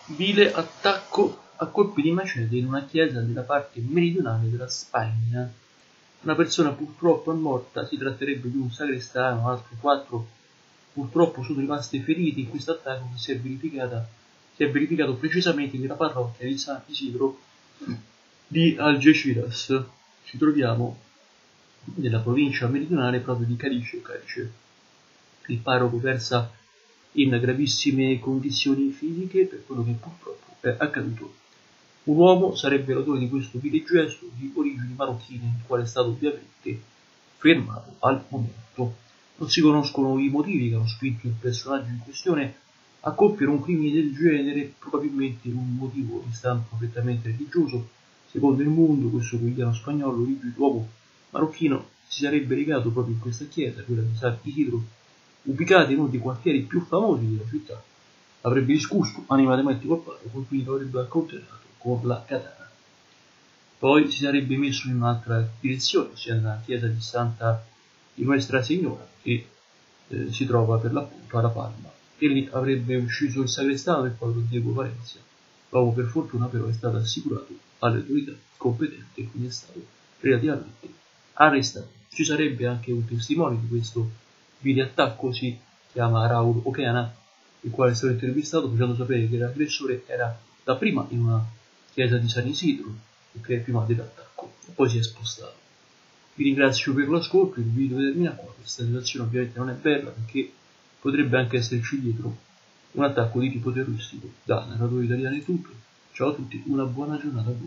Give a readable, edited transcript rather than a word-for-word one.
Vile attacco a colpi di macete in una chiesa della parte meridionale della Spagna. Una persona purtroppo è morta, si tratterebbe di un sacrestano, altri 4 purtroppo sono rimasti feriti in questo attacco che si è verificato precisamente nella parrocchia di San Isidro di Algeciras. Ci troviamo nella provincia meridionale proprio di Cadice. Il parroco versa in gravissime condizioni fisiche per quello che purtroppo è accaduto. Un uomo sarebbe l'autore di questo vile gesto di origini marocchine, il quale è stato ovviamente fermato al momento. Non si conoscono i motivi che hanno spinto il personaggio in questione a compiere un crimine del genere, probabilmente un motivo di stampo prettamente religioso. Secondo Il Mondo, questo quotidiano spagnolo, l'uomo marocchino si sarebbe recato proprio in questa chiesa, quella di San Isidro, ubicata in uno dei quartieri più famosi della città. Avrebbe discusso animatamente col parroco, quindi lo avrebbe accoltellato con la katana. Poi si sarebbe messo in un'altra direzione, ossia nella chiesa di Santa di Nuestra Signora, che si trova per l'appunto alla Palma. E lì avrebbe ucciso il sacrestano del povero Diego Valencia. L'uomo per fortuna però è stato assicurato alle autorità competenti e quindi è stato relativamente arrestato. Ci sarebbe anche un testimone di questo vile attacco, si chiama Raul Oquena, il quale è stato intervistato facendo sapere che l'aggressore era dapprima in una chiesa di San Isidro, che prima dell'attacco, e poi si è spostato. Vi ringrazio per l'ascolto, il video termina qua. Questa situazione ovviamente non è bella perché potrebbe anche esserci dietro un attacco di tipo terroristico. Da narratore italiano è tutto. Ciao a tutti, una buona giornata a voi.